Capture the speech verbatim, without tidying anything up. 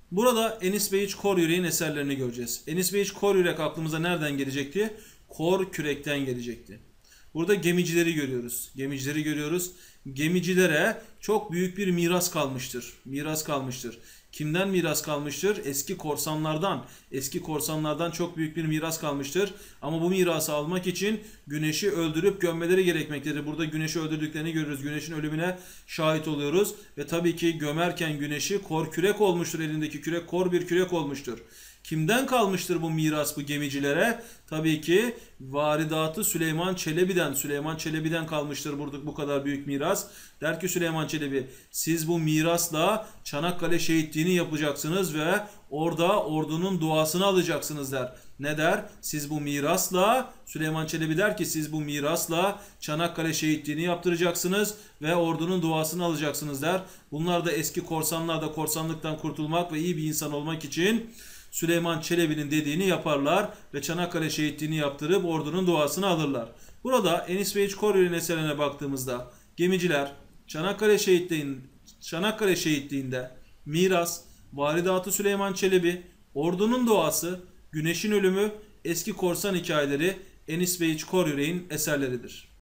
Burada Enis Bey'iç Kor Yürek'in eserlerini göreceğiz. Enis Bey'iç Kor Yürek aklımıza nereden gelecekti? Kor Kürek'ten gelecekti. Burada gemicileri görüyoruz. Gemicileri görüyoruz. Gemicilere çok büyük bir miras kalmıştır. Miras kalmıştır. Kimden miras kalmıştır? Eski korsanlardan. Eski korsanlardan çok büyük bir miras kalmıştır. Ama bu mirası almak için güneşi öldürüp gömmeleri gerekmektedir. Burada güneşi öldürdüklerini görüyoruz. Güneşin ölümüne şahit oluyoruz. Ve tabii ki gömerken güneşi kor kürek olmuştur. Elindeki kürek kor bir kürek olmuştur. Kimden kalmıştır bu miras bu gemicilere? Tabii ki Varidatı Süleyman Çelebi'den. Süleyman Çelebi'den kalmıştır burada bu kadar büyük miras. Der ki Süleyman Çelebi, siz bu mirasla Çanakkale şehitliğini yapacaksınız ve orada ordunun duasını alacaksınız der. Ne der? Siz bu mirasla, Süleyman Çelebi der ki siz bu mirasla Çanakkale şehitliğini yaptıracaksınız ve ordunun duasını alacaksınız der. Bunlar da eski korsanlar da korsanlıktan kurtulmak ve iyi bir insan olmak için Süleyman Çelebi'nin dediğini yaparlar ve Çanakkale şehitliğini yaptırıp ordunun duasını alırlar. Burada Enis Bey'iç Kor Yürek'in eserine baktığımızda gemiciler Çanakkale şehitliğin Çanakkale şehitliğinde miras, Varidatı Süleyman Çelebi, ordunun duası, güneşin ölümü, eski korsan hikayeleri Enis Bey'iç Kor Yürek'in eserleridir.